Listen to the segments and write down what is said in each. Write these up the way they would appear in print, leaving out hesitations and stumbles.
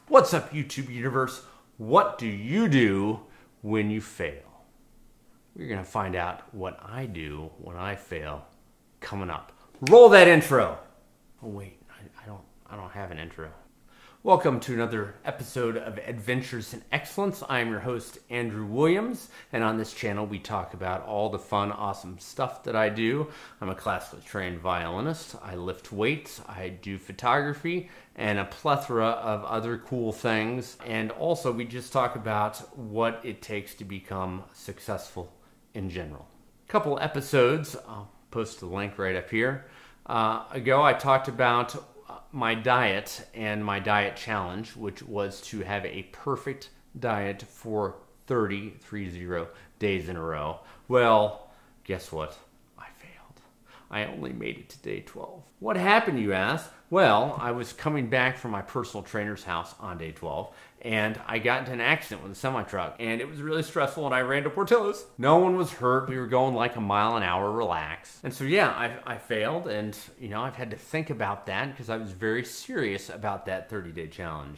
What's up, YouTube universe? What do you do when you fail? We're going to find out what I do when I fail coming up. Roll that intro. Oh wait, I don't have an intro. Welcome to another episode of Adventures in Excellence. I am your host, Andrew Williams, and on this channel we talk about all the fun, awesome stuff that I do. I'm a classically trained violinist. I lift weights, I do photography, and a plethora of other cool things. And also we just talk about what it takes to become successful in general. A couple episodes, I'll post the link right up here, ago I talked about my diet and my diet challenge, which was to have a perfect diet for 30 days in a row. Well, guess what? I failed. I only made it to day 12. What happened, you ask? Well, I was coming back from my personal trainer's house on day 12, and I got into an accident with a semi-truck, and it was really stressful, and I ran to Portillo's. No one was hurt. We were going like a mile an hour, relaxed. And so, yeah, I failed, and, you know, I've had to think about that because I was very serious about that 30-day challenge.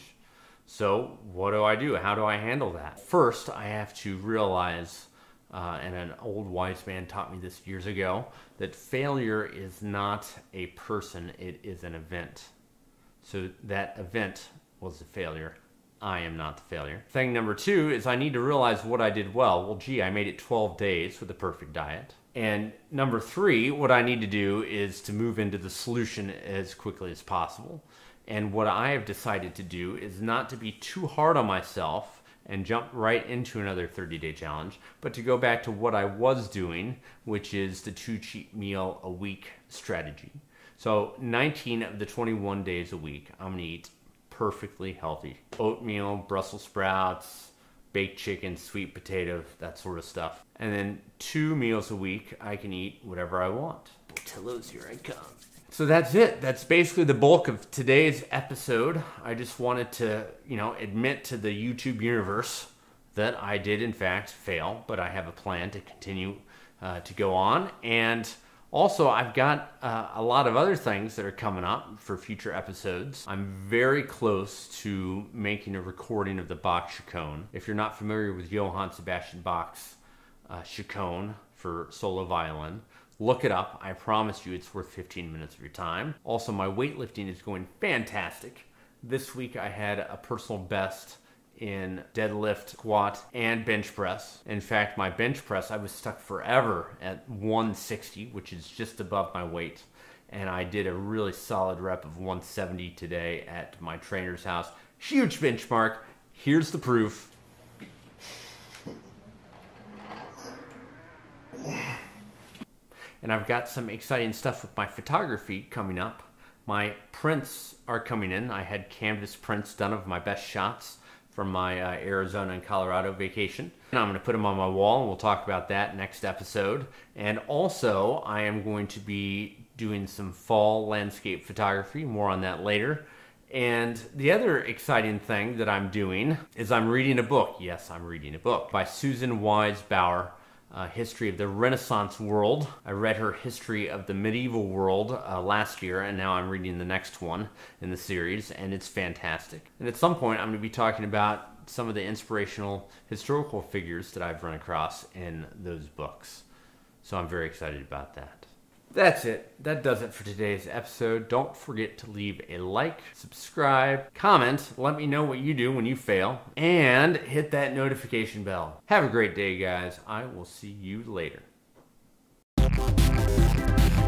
So what do? How do I handle that? First, I have to realize, and an old wise man taught me this years ago, that failure is not a person, it is an event. So that event was a failure. I am not the failure. Thing number two is I need to realize what I did well. Well, gee, I made it 12 days with the perfect diet. And number three, what I need to do is to move into the solution as quickly as possible. And what I have decided to do is not to be too hard on myself and jump right into another 30-day challenge, but to go back to what I was doing, which is the 2 cheat meal a week strategy. So 19 of the 21 days a week, I'm gonna eat perfectly healthy. Oatmeal, Brussels sprouts, baked chicken, sweet potato, that sort of stuff. And then 2 meals a week, I can eat whatever I want. Portillo's, here I come. So that's it. That's basically the bulk of today's episode. I just wanted to, admit to the YouTube universe that I did in fact fail, but I have a plan to continue to go on. And also I've got a lot of other things that are coming up for future episodes. I'm very close to making a recording of the Bach Chaconne. If you're not familiar with Johann Sebastian Bach's Chaconne for solo violin, look it up. I promise you it's worth 15 minutes of your time. Also, my weightlifting is going fantastic. This week I had a personal best in deadlift, squat, and bench press. In fact, my bench press, I was stuck forever at 160, which is just above my weight. And I did a really solid rep of 170 today at my trainer's house. Huge benchmark. Here's the proof. And I've got some exciting stuff with my photography coming up. My prints are coming in. I had canvas prints done of my best shots from my Arizona and Colorado vacation. And I'm going to put them on my wall, and we'll talk about that next episode. And also, I am going to be doing some fall landscape photography. More on that later. And the other exciting thing that I'm doing is I'm reading a book. Yes, I'm reading a book by Susan Wise Bauer. History of the Renaissance world. I read her History of the Medieval World last year, and now I'm reading the next one in the series, and it's fantastic. And at some point, I'm going to be talking about some of the inspirational historical figures that I've run across in those books. So I'm very excited about that. That's it. That does it for today's episode. Don't forget to leave a like, subscribe, comment, let me know what you do when you fail, and hit that notification bell. Have a great day, guys. I will see you later.